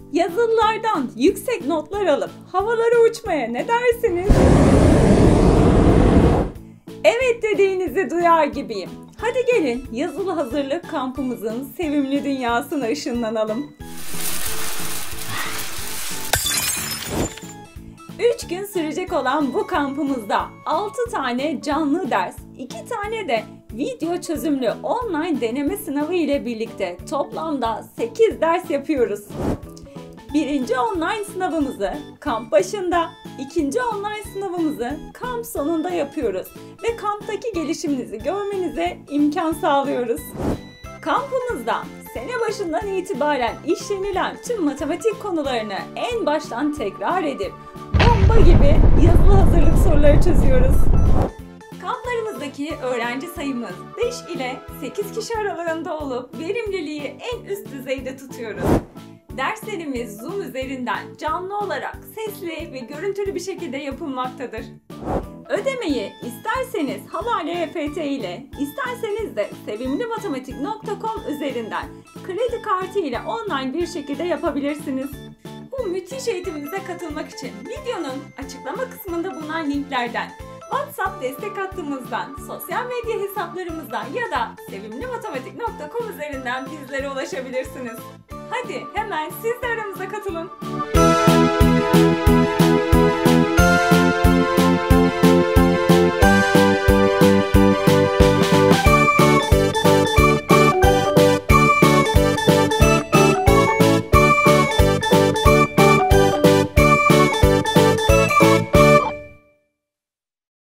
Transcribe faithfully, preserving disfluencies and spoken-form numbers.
Yazılılardan yüksek notlar alıp havalara uçmaya ne dersiniz? Evet dediğinizi duyar gibiyim. Hadi gelin yazılı hazırlık kampımızın sevimli dünyasına ışınlanalım. üç gün sürecek olan bu kampımızda altı tane canlı ders, iki tane de video çözümlü online deneme sınavı ile birlikte toplamda sekiz ders yapıyoruz. Birinci online sınavımızı kamp başında, ikinci online sınavımızı kamp sonunda yapıyoruz ve kamptaki gelişiminizi görmenize imkan sağlıyoruz. Kampımızda sene başından itibaren işlenilen tüm matematik konularını en baştan tekrar edip bomba gibi yazılı hazırlık soruları çözüyoruz. Kamplarımızdaki öğrenci sayımız beş ile sekiz kişi aralığında olup verimliliği en üst düzeyde tutuyoruz. Derslerimiz Zoom üzerinden canlı olarak sesli ve görüntülü bir şekilde yapılmaktadır. Ödemeyi isterseniz Havale E F T ile, isterseniz de sevimlimatematik nokta com üzerinden kredi kartı ile online bir şekilde yapabilirsiniz. Bu müthiş eğitimimize katılmak için videonun açıklama kısmında bulunan linklerden, WhatsApp destek hattımızdan, sosyal medya hesaplarımızdan ya da sevimlimatematik nokta com üzerinden bizlere ulaşabilirsiniz. Hadi hemen siz de aramıza katılın.